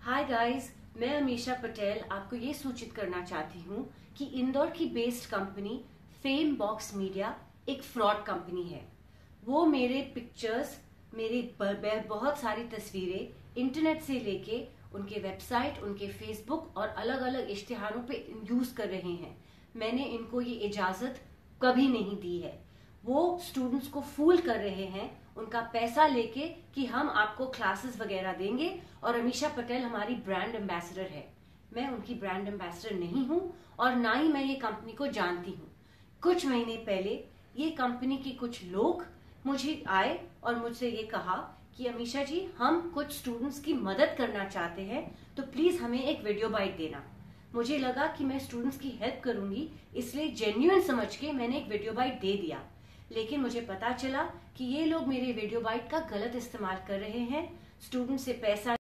Hi guys, मैं अमीशा पटेल आपको ये सूचित करना चाहती हूँ कि इंदौर की based company Fame Box Media एक फ्रॉड कंपनी है। वो मेरे पिक्चर्स, मेरे बहुत सारी तस्वीरें इंटरनेट से लेके उनके वेबसाइट, उनके फेसबुक और अलग अलग इश्तिहारों पे यूज कर रहे हैं। मैंने इनको ये इजाजत कभी नहीं दी है। वो स्टूडेंट्स को फूल कर रहे हैं, उनका पैसा लेके कि हम आपको क्लासेस वगैरह देंगे और अमीशा पटेल हमारी ब्रांड एम्बेसडर है। मैं उनकी ब्रांड एम्बेसडर नहीं हूँ और ना ही मैं ये कंपनी को जानती हूँ। कुछ महीने पहले ये कंपनी के कुछ लोग मुझे आए और मुझसे ये कहा कि अमीशा जी, हम कुछ स्टूडेंट्स की मदद करना चाहते हैं, तो प्लीज हमें एक वीडियो बाइट देना। मुझे लगा कि मैं स्टूडेंट्स की हेल्प करूंगी, इसलिए जेन्युइन समझ के मैंने एक वीडियो बाइट दे दिया। लेकिन मुझे पता चला कि ये लोग मेरे वीडियो बाइट का गलत इस्तेमाल कर रहे हैं, स्टूडेंट से पैसा